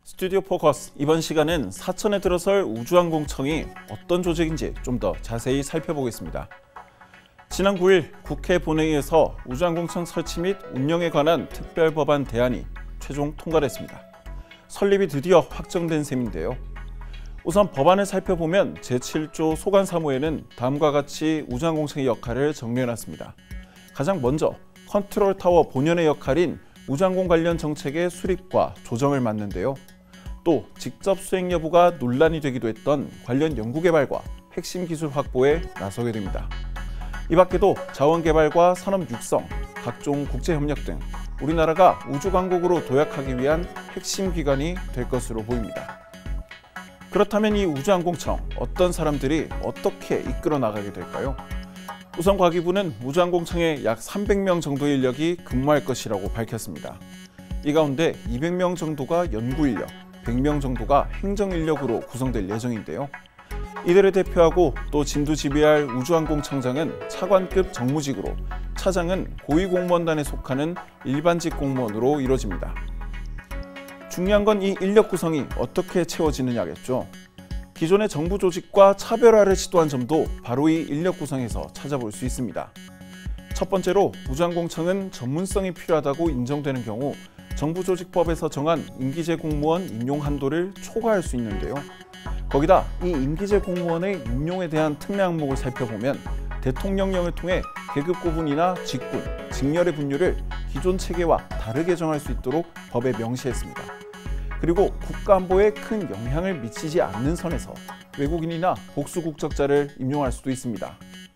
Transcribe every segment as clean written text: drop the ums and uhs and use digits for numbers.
스튜디오 포커스, 이번 시간은 사천에 들어설 우주항공청이 어떤 조직인지 좀 더 자세히 살펴보겠습니다. 지난 9일 국회 본회의에서 우주항공청 설치 및 운영에 관한 특별법안 대안이 최종 통과됐습니다. 설립이 드디어 확정된 셈인데요. 우선 법안을 살펴보면 제7조 소관사무에는 다음과 같이 우주항공청의 역할을 정리해놨습니다. 가장 먼저 컨트롤타워 본연의 역할인 우주항공 관련 정책의 수립과 조정을 맡는데요. 또 직접 수행 여부가 논란이 되기도 했던 관련 연구개발과 핵심 기술 확보에 나서게 됩니다. 이 밖에도 자원개발과 산업 육성, 각종 국제협력 등 우리나라가 우주강국으로 도약하기 위한 핵심 기관이 될 것으로 보입니다. 그렇다면 이 우주항공청, 어떤 사람들이 어떻게 이끌어 나가게 될까요? 우선 과기부는 우주항공청에 약 300명 정도의 인력이 근무할 것이라고 밝혔습니다. 이 가운데 200명 정도가 연구인력, 100명 정도가 행정인력으로 구성될 예정인데요. 이들을 대표하고 또 진두지휘할 우주항공청장은 차관급 정무직으로, 차장은 고위공무원단에 속하는 일반직 공무원으로 이루어집니다. 중요한 건 이 인력 구성이 어떻게 채워지느냐겠죠. 기존의 정부 조직과 차별화를 시도한 점도 바로 이 인력 구성에서 찾아볼 수 있습니다. 첫 번째로 우주항공청은 전문성이 필요하다고 인정되는 경우 정부조직법에서 정한 임기제 공무원 임용 한도를 초과할 수 있는데요. 거기다 이 임기제 공무원의 임용에 대한 특례 항목을 살펴보면 대통령령을 통해 계급 구분이나 직군, 직렬의 분류를 기존 체계와 다르게 정할 수 있도록 법에 명시했습니다. 그리고 국가안보에 큰 영향을 미치지 않는 선에서 외국인이나 복수 국적자를 임용할 수도 있습니다.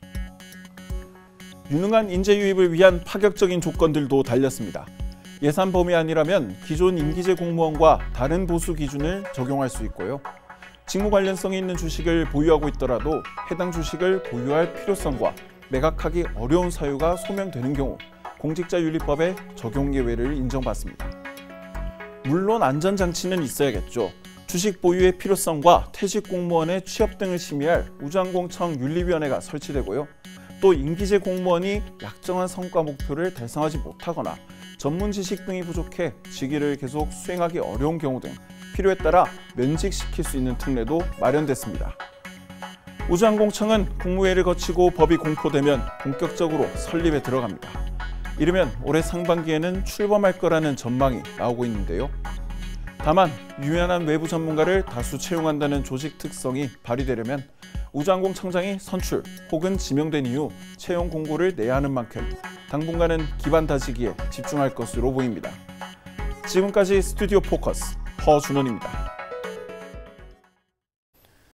유능한 인재 유입을 위한 파격적인 조건들도 달렸습니다. 예산 범위 안이라면 기존 임기제 공무원과 다른 보수 기준을 적용할 수 있고요. 직무 관련성이 있는 주식을 보유하고 있더라도 해당 주식을 보유할 필요성과 매각하기 어려운 사유가 소명되는 경우 공직자윤리법의 적용 예외를 인정받습니다. 물론 안전장치는 있어야겠죠. 주식 보유의 필요성과 퇴직 공무원의 취업 등을 심의할 우주항공청 윤리위원회가 설치되고요. 또 임기제 공무원이 약정한 성과 목표를 달성하지 못하거나 전문 지식 등이 부족해 직위를 계속 수행하기 어려운 경우 등 필요에 따라 면직시킬 수 있는 특례도 마련됐습니다. 우주항공청은 국무회의를 거치고 법이 공포되면 본격적으로 설립에 들어갑니다. 이르면 올해 상반기에는 출범할 거라는 전망이 나오고 있는데요. 다만 유연한 외부 전문가를 다수 채용한다는 조직 특성이 발휘되려면 우주항공청장이 선출 혹은 지명된 이후 채용 공고를 내야 하는 만큼 당분간은 기반 다지기에 집중할 것으로 보입니다. 지금까지 스튜디오 포커스 허준원입니다.